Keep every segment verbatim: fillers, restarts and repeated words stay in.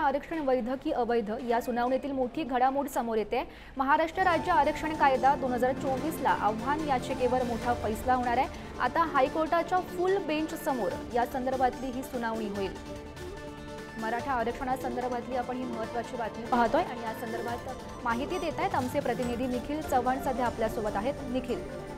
आरक्षण वैध की अवैध या सुनावणीतील मोठी घडामोड समोर येते। महाराष्ट्र राज्य आरक्षण कायदा दोन हजार चोवीस ला आव्हान याचिकेवर मोठा फैसला होणार आहे। आता हायकोर्टाच्या फुल बेंच समोर या संदर्भातली ही सुनावणी होईल। मराठा आरक्षणासंदर्भातली आपण ही महत्त्वाची बातमी पाहतोय आणि या संदर्भात माहिती देत आहेत आमचे प्रतिनिधी निखिल चव्हाण सध्या आपल्या सोबत आहेत। निखिल,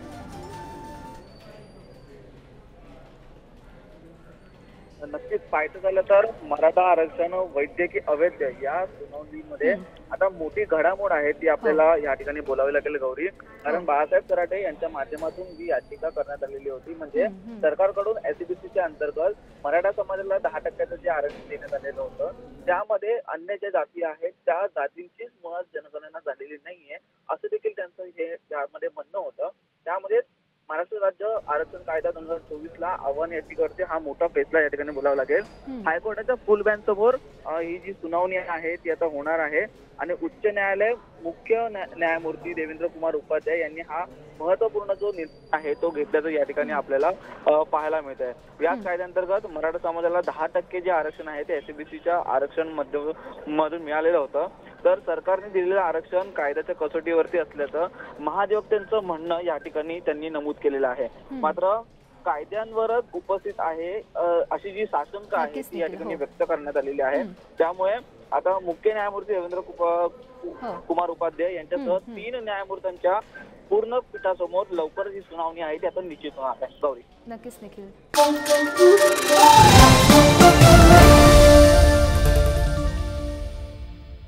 नक्कीच पाहायचं झालं तर मराठा आरक्षण वैध की अवैध या सुनावणीमध्ये आता मोठी घडामोड आहे ती आपल्याला या ठिकाणी बोलावी लागेल गौरी। कारण बाळासाहेब कराटे यांच्या माध्यमातून ही याचिका करण्यात आलेली होती, म्हणजे सरकारकडून एससीबीसीच्या अंतर्गत मराठा समाजाला दहा टक्क्याचं जे आरक्षण देण्यात आलेलं होतं त्यामध्ये अन्य ज्या जाती आहेत त्या जातींचीच मुळात जनगणना झालेली नाहीये असं देखील त्यांचं हे यामध्ये म्हणणं होतं। त्यामध्ये महाराष्ट्र राज्य आरक्षण कायदा दोन हजार चोवीस ला आव्हान याचिकेवरती हा मोठा फैसला या ठिकाणी बोलावा लागेल। हायकोर्टाच्या फुल बेंच समोर ही जी सुनावणी आहे ती आता होणार आहे आणि उच्च न्यायालय मुख्य न्यायमूर्ती देवेंद्र कुमार उपाध्याय यांनी हा महत्वपूर्ण जो निर्णय आहे तो घेतल्याचं या ठिकाणी आपल्याला पाहायला मिळत आहे। याच कायद्याअंतर्गत मराठा समाजाला दहा टक्के जे आरक्षण आहे ते एससीबीसीच्या आरक्षण मधून मिळालेलं होतं, तर सरकारने दिलेलं आरक्षण कायद्याच्या कसोटीवरती असल्याचं महाधिवक्त्यांचं म्हणणं या ठिकाणी त्यांनी नमूद केलेलं आहे। मात्र कायद्यांवरच उपस्थित आहे अशी जी साशंका आहे ती या ठिकाणी व्यक्त करण्यात आलेली आहे। त्यामुळे आता मुख्य न्यायमूर्ती देवेंद्र कुमार उपाध्याय यांच्यासह तीन न्यायमूर्त्यांच्या पूर्ण पीठासमोर लवकरच ही सुनावणी आहे ती आता निश्चित होणार आहे। गौरी, नक्कीच निखिल।